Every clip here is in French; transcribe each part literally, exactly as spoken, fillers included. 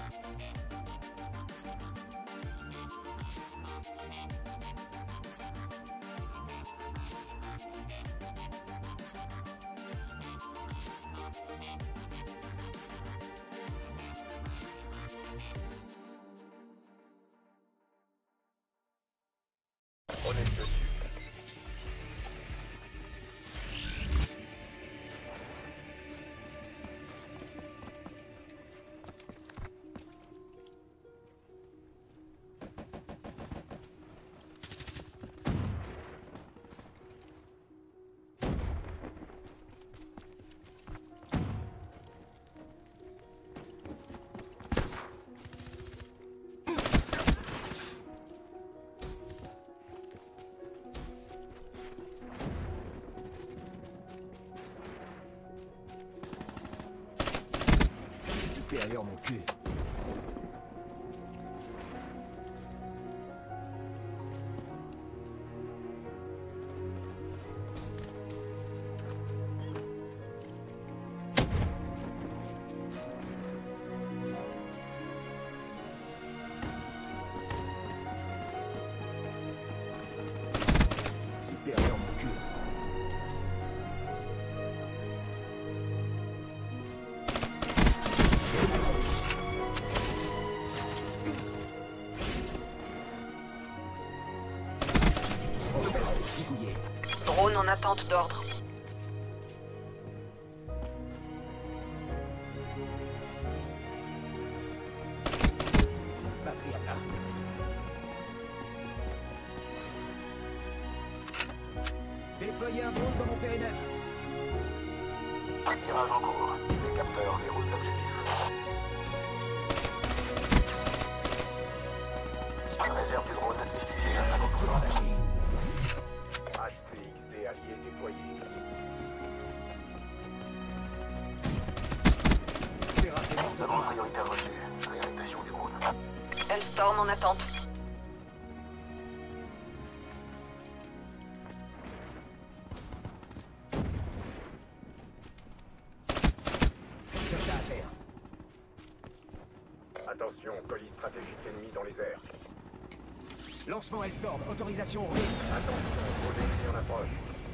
On est dessus. Supérieur mon cul. Supérieur mon cul. Drone en attente d'ordre. Batterie à table. Déployez un drone dans mon périmètre. Tirage en cours. Les capteurs verrouillent l'objectif. Réserve du drone estimée à cinquante pour cent. H C X D allié déployé. Demande prioritaire reçue. Réaffectation du drone. Hellstorm en attente. Soldat à terre. Attention, colis stratégique ennemi dans les airs. Lancement Hellstorm. Autorisation roulée. Attention, gros défi en approche.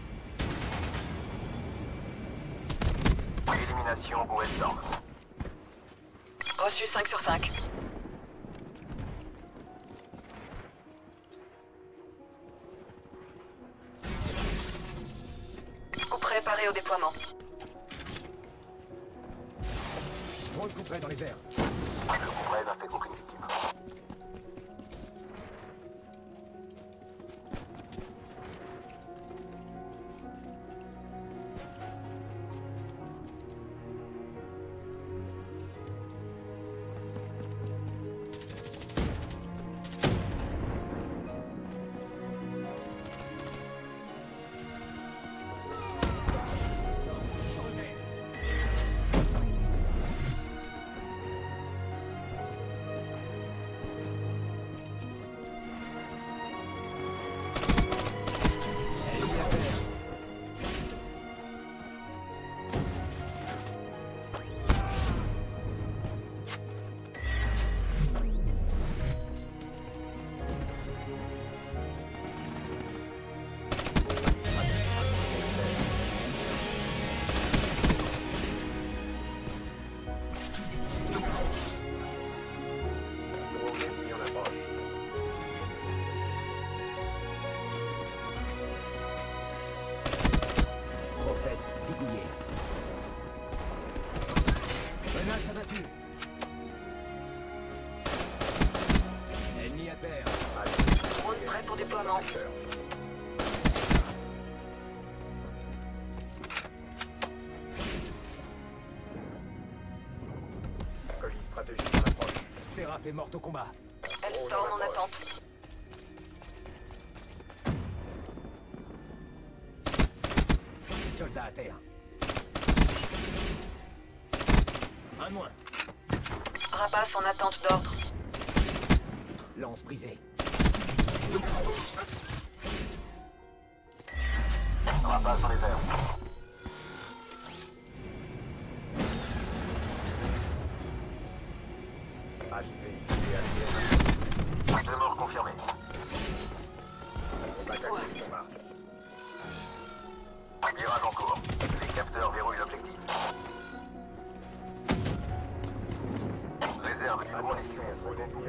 Élimination pour Hellstorm. Reçu cinq sur cinq. Coup préparé au déploiement. Drone coup près dans les airs. Le coup près n'a fait aucune victime. Zigouillé. Menace abattue. Ennemi à terre. Drone prêt pour déploiement. Colis stratégique en approche. Seraph est morte au combat. Hellstorm en attente. Soldat à terre. Un moins. Rapace en attente d'ordre. Lance brisée. Rapace dans les airs.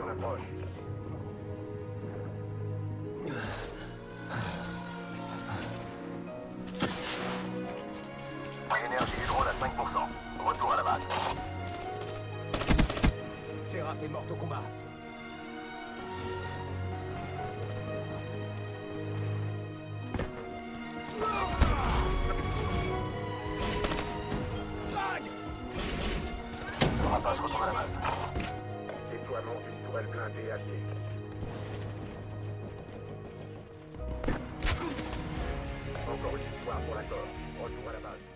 en approche. Énergie du drone à cinq pour cent. Retour à la base. Seraph est morte au combat. Rapace retourne à la base. Déploiement d'une tourelle blindée alliée. Encore une victoire pour l'accord. Retour à la base.